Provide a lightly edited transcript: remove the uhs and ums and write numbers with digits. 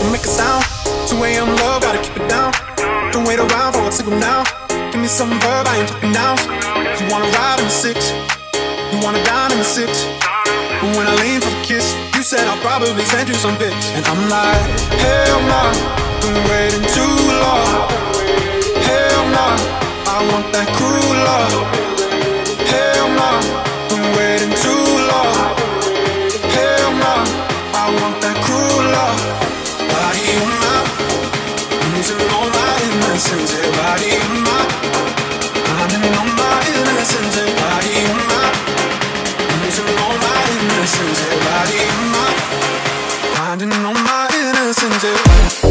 don't make a sound. 2 a.m. love, gotta keep it down. Don't wait around for a signal now. Give me some verb, I ain't talking now. You wanna ride in the 6, you wanna dine in the 6. But when I lean for a kiss, you said I'll probably send you some pics. And I'm like, hell nah, been waiting too long. Hell nah, I want that cruel love. Hell nah, been waiting too long. Hell nah, I want that cruel love. Body on my, losing all my innocence. Yeah, body on my, finding all my innocence. Yeah, body on my, losing all my innocence. Yeah, body on my, finding all my innocence. Yeah.